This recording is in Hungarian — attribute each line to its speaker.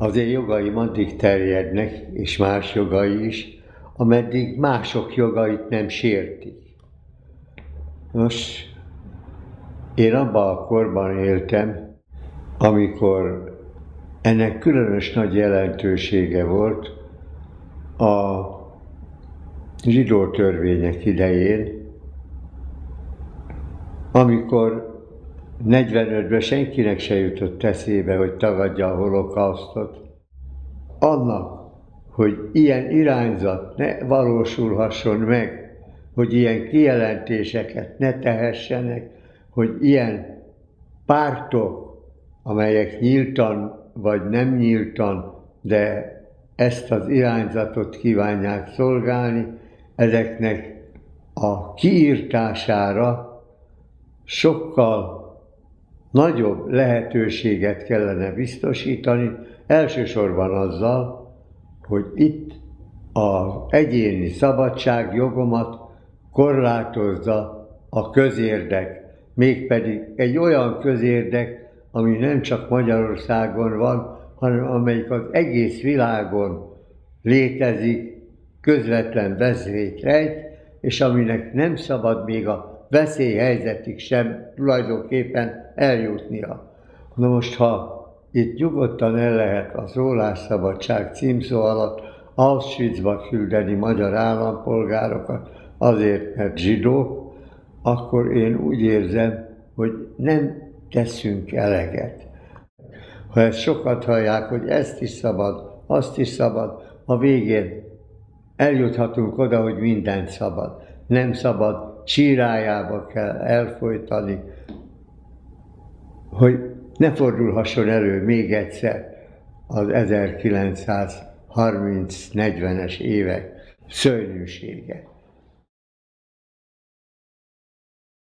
Speaker 1: az én jogaim addig terjednek, és más jogai is, ameddig mások jogait nem sértik. Nos, én abban a korban éltem, amikor ennek különös nagy jelentősége volt a zsidó törvények idején, amikor 45-ben senkinek se jutott eszébe, hogy tagadja a holokausztot. Annak, hogy ilyen irányzat ne valósulhasson meg, hogy ilyen kijelentéseket ne tehessenek, hogy ilyen pártok, amelyek nyíltan vagy nem nyíltan, de ezt az irányzatot kívánják szolgálni, ezeknek a kiírtására sokkal nagyobb lehetőséget kellene biztosítani, elsősorban azzal, hogy itt az egyéni szabadságjogomat korlátozza a közérdek, mégpedig egy olyan közérdek, ami nem csak Magyarországon van, hanem amelyik az egész világon létezik, közvetlen veszélyt rejt, és aminek nem szabad még a veszélyhelyzetig sem tulajdonképpen eljutnia. Na most, ha itt nyugodtan el lehet a szólásszabadság címszó alatt Auschwitzba küldeni magyar állampolgárokat azért, mert zsidók, akkor én úgy érzem, hogy nem teszünk eleget. Ha ezt sokat hallják, hogy ezt is szabad, azt is szabad, a végén eljuthatunk oda, hogy mindent szabad. Nem szabad, csírájába kell elfojtani, hogy ne fordulhasson elő még egyszer az 1930-40-es évek szörnyűsége.